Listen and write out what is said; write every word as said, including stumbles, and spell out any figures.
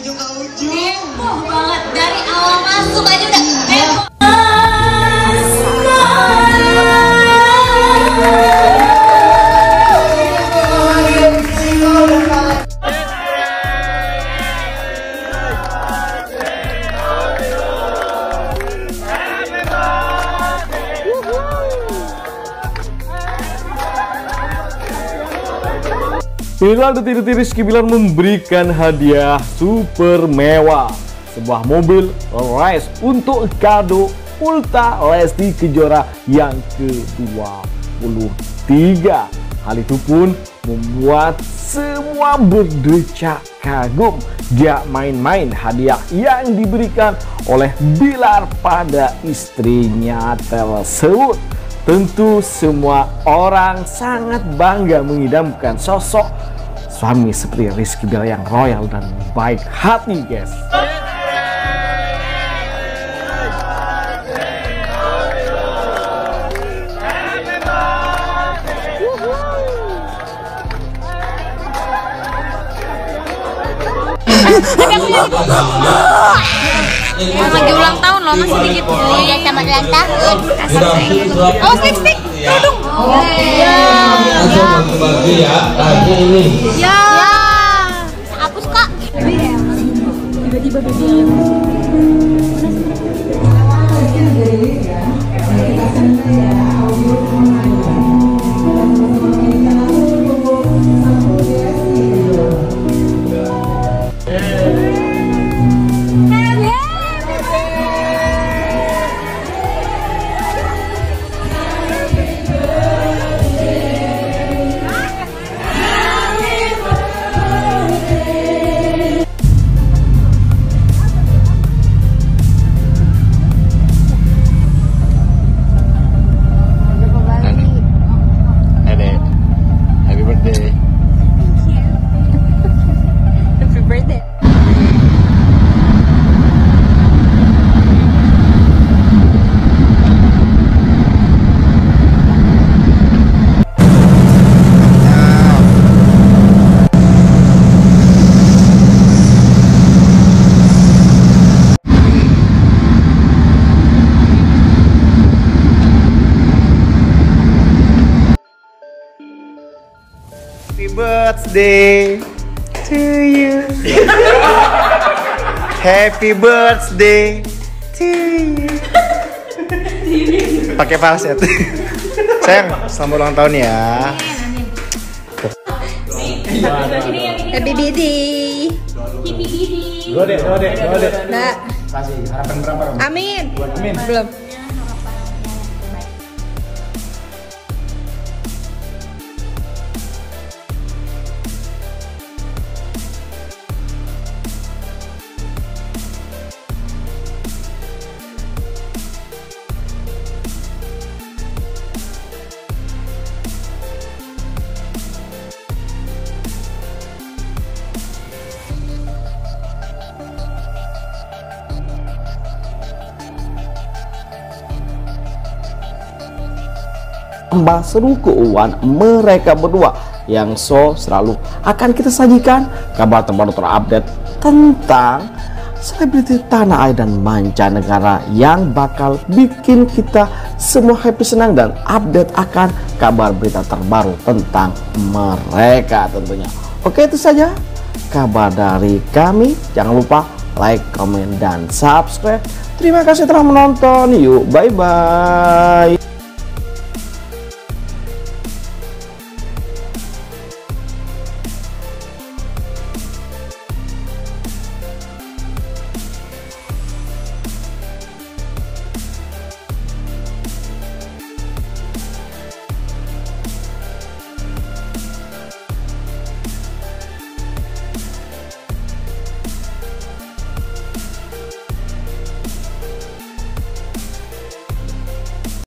ujung ke ujung. Heboh banget dari awal masuk aja udah heboh. Viral detik-detik Rizky Bilar memberikan hadiah super mewah, sebuah mobil race untuk kado Ulta Lesti Kejora yang ke dua puluh tiga. Hal itu pun membuat semua berdecak kagum. Gak main-main hadiah yang diberikan oleh Bilar pada istrinya tersebut. Tentu semua orang sangat bangga mengidamkan sosok suami seperti Rizky Bilar yang royal dan baik hati, guys. Lagi ulang tahun loh, masih dikit. Oh iya, sama ulang tahun. Oh, stick stick. Dudung. Oh iya. Bagi ya, lagi ini. Ya. Hapus kak. Tiba-tiba beda. Happy birthday to you. Happy birthday to you. Pakai falset. Sayang, selamat ulang tahun ya. Happy birthday. Dua deh, dua deh, dua deh. Mbak. Kasih harapan berapa? Amin. Amin. Belum. Tambah seru keuangan mereka berdua yang so selalu akan kita sajikan kabar terbaru terupdate tentang selebriti tanah air dan mancanegara yang bakal bikin kita semua happy, senang, dan update akan kabar berita terbaru tentang mereka tentunya. Oke, itu saja kabar dari kami. Jangan lupa like, comment, dan subscribe. Terima kasih telah menonton. Yuk, bye-bye.